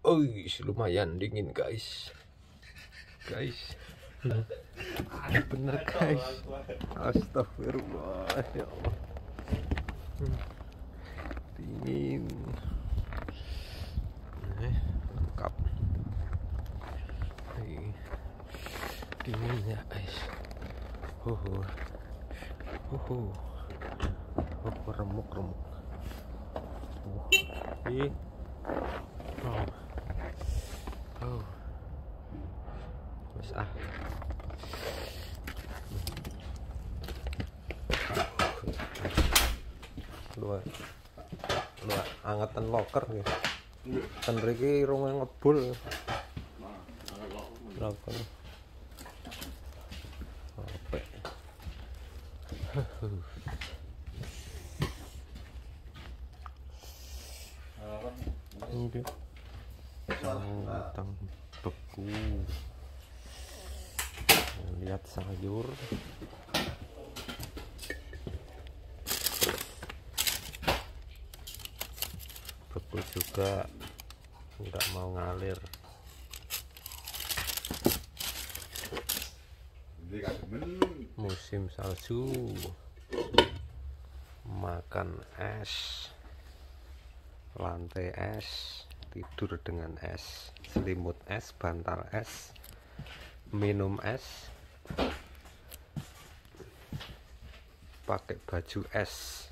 Oh, lumayan dingin guys. Bener guys. Astagfirullah ya Allah. Dingin. Lengkap. Dingin ya guys. Remuk. Wes lu angetan loker nih. Kan mriki rong ngebul. Loker. Apik. Ini tang beku. Lihat sayur. Beku juga nggak mau ngalir. Musim salju. Makan es. Lantai es, tidur dengan es, selimut es, bantal es, minum es, pakai baju es.